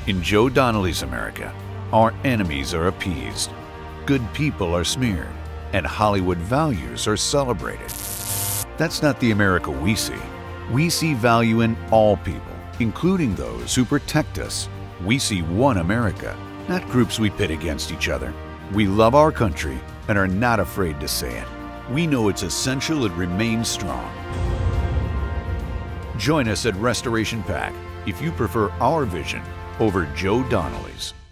In Joe Donnelly's America, our enemies are appeased, good people are smeared, and Hollywood values are celebrated. That's not the America we see. We see value in all people, including those who protect us. We see one America, not groups we pit against each other. We love our country and are not afraid to say it. We know it's essential it remains strong. Join us at Restoration PAC if you prefer our vision over Joe Donnelly's.